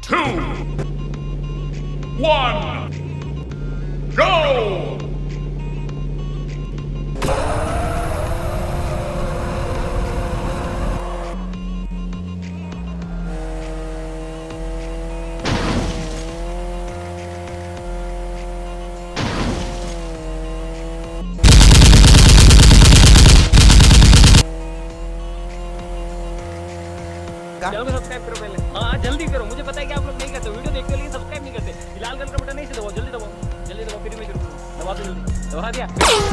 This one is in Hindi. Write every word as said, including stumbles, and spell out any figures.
two, one, go! चैनल को सब्सक्राइब करो पहले। हाँ जल्दी करो, मुझे पता है कि आप लोग नहीं करते, वीडियो देखते हो लेकिन सब्सक्राइब नहीं करते। लाल कलर का बटन नहीं से दबाओ, जल्दी दबाओ, जल्दी दबाओ, फिर मैं करूँ, दबा दो जल्दी, दबा दिया।